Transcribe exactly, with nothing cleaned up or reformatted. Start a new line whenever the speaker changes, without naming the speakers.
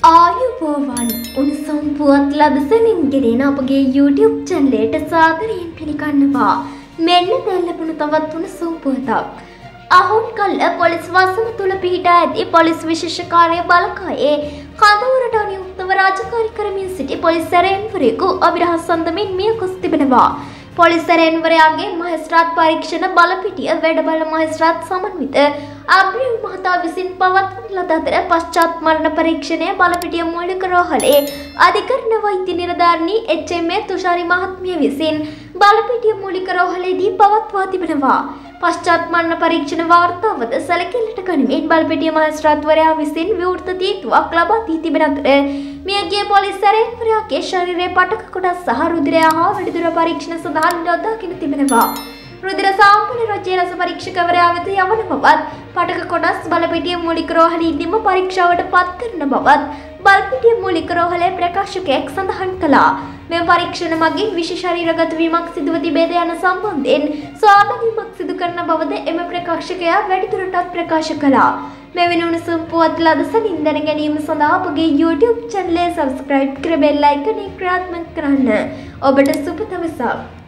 ආයුබෝවන් උණුසුම් පුවත් ලදසමින් ගෙනෙන අපගේ YouTube channel එකට සාදරයෙන් පිළිගන්නවා. මෙන්න දැන් ලැබුණු තවත් උණුසුම් පුවතක්. අහුන්කල්ල පොලිස් වසම තුල පිහිටා ඇති පොලිස් විශේෂ කාර්ය බළකායේ කඳවුරට අනුයුක්තව රාජකාරී කරමින් සිටි පොලිස් සැරයන්වරයෙකු අවිරහස් අන්දමින් මිය ගොස් තිබෙනවා. පොලිස් සැරයන්වරයාගේ මහේස්ත්‍රාත් පරීක්ෂණ බලපිටිය වැඩබල මහේස්ත්‍රාත් සමන්විත අබ්‍රිල් මහතා විසින් පවත්වන ලද අතර පශ්චාත් මරණ පරීක්ෂණය බලපිටිය මූලික රෝහලේ අධිකරණ වෛද්‍ය නිලධාරිණී එච් එම් ඒ තුෂාරි මහත්මිය විසින් බලපිටිය මූලික රෝහලේදී පවත්වා තිබෙනවා. පශ්චාත් මරණ පරීක්ෂණ වාර්තාවද සැලකිල්ලට ගනිමින් බලපිටිය මහේස්ත්‍රාත්වරයා විසින් විවෘත තීන්දුවක් ලබා දී තිබෙන අතර මියගිය පොලිස් සැරයන්වරයාගේ ශරීරයේ පටක කොටස් සහ රුධිරය හා වැඩිදුර පරීක්ෂණ සඳහා යොදාගෙන තිබෙනවා. රුධිර සාම්පල රජයේ රස පරීක්ෂකවරයා වෙත යවන බවත් පටක කොටස් බලපිටිය මූලික රෝහලේදීම පරීක්ෂාවට පත් කරන බවත් බලපිටිය මූලික රෝහලේ ප්‍රකාශකයෙක් සඳහන් කළා. මේ පරීක්ෂණ මගින් විශේෂ ශරීරගත වීමක් සිදුව තිබේද යන සම්බන්ධයෙන් සාධාරණයක් සිදු කරන බවද එම ප්‍රකාශකයා වැඩිදුරටත් ප්‍රකාශ කළා. මෙවැනි උණුසුම් පුවත් ලදසනින් දැන ගැනීම සඳහා අපගේ YouTube channel එක subscribe කර බෙල් icon එක ක්‍රියාත්මක කරන්න. ඔබට සුබ දවසක්.